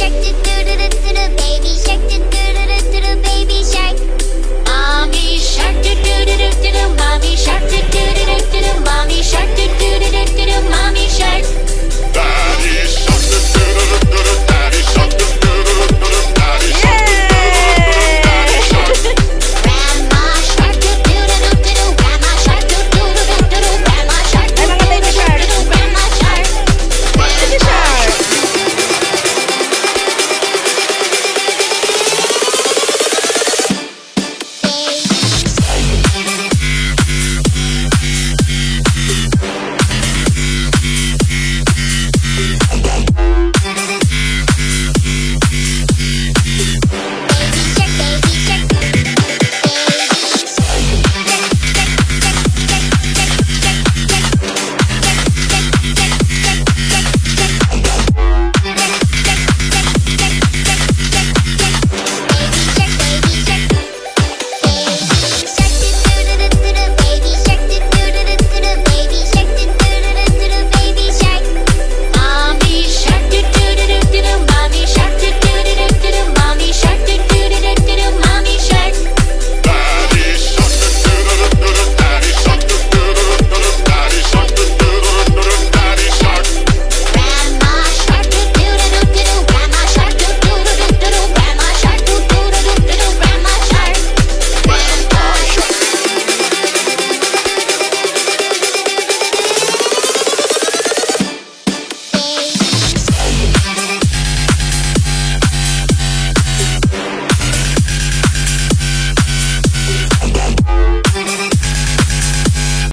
shark, do do do do do do, baby shark, do do do do do do, baby shark. Mommy shark, do do do do do do, mommy shark, do do do do do do, mommy shark, do do do do do do, mommy